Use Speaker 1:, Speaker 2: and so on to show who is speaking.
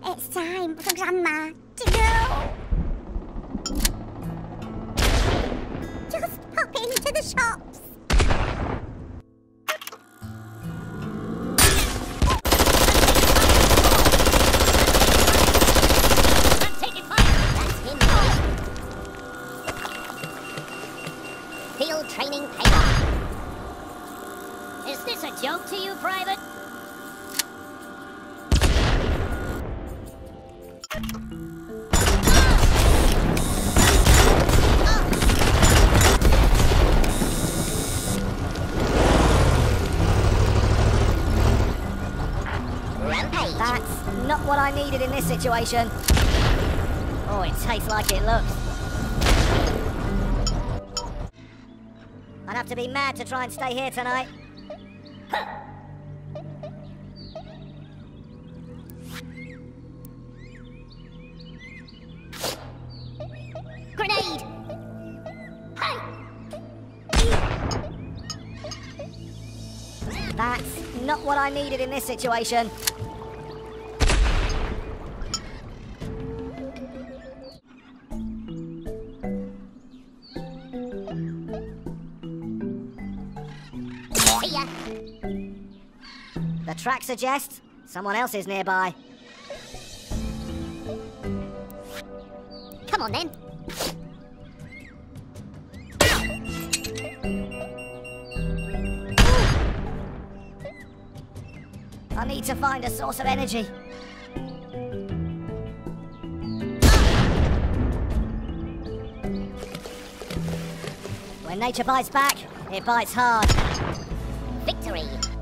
Speaker 1: It's time for Grandma to go. Just pop into the shops.
Speaker 2: I'm taking fire. That's him. Field training paid off. Is this a joke to you, Private?
Speaker 3: That's not what I needed in this situation. Oh, it tastes like it looks. I'd have to be mad to try and stay here tonight.
Speaker 2: Grenade! Hey!
Speaker 3: That's not what I needed in this situation.
Speaker 2: See ya.
Speaker 3: The track suggests someone else is nearby.
Speaker 2: Come on then.
Speaker 3: I need to find a source of energy. When nature bites back, it bites hard.
Speaker 2: Victory.